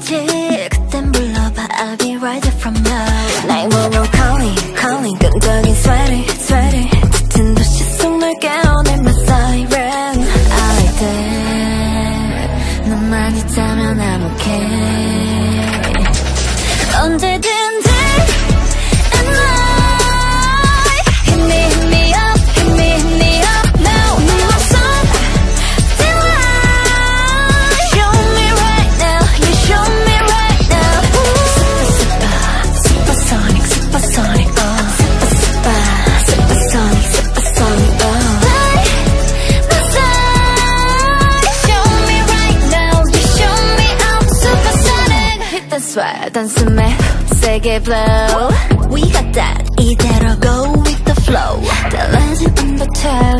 어디든지 그땐 불러봐. I'll be right there from now. 911 calling calling 끈적인 sweaty sweaty 짙은 도시 속 널 깨워낸 my siren. I like that. 너만 있다면 I'm okay. 언제든지 and I hit me up hit me up now. My sun delight. Show me right now you show me right now. Supersonic supersonic supersonic supersonic Light my side. Show me right now you show me I'm supersonic. Hit the swag 단숨에 세게 blow. We got that 이대로 go with the flow. 달라진 온도 태워